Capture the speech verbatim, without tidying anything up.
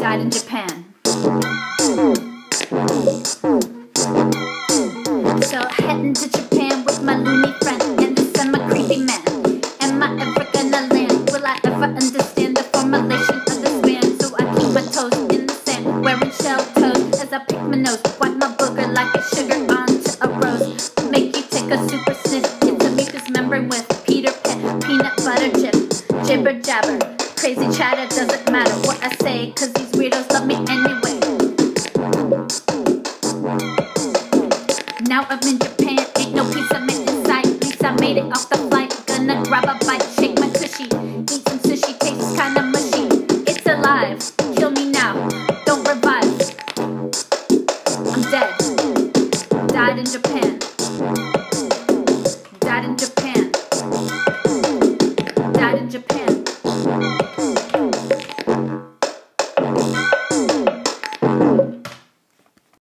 died in Japan. So heading to Japan with my loony friend and the semi-creepy man. Am I ever gonna land? Will I ever understand the formulation of this band? So I keep my toes in the sand, wearing shell toes as I pick my nose. Wipe my booger like a sugar onto a rose. Make you take a super sniff. It's a mucus membrane with Peter Pan, peanut butter chip, jibber jabber. Crazy chatter doesn't matter what I say, cause these weirdos love me anyway. Now I'm in Japan.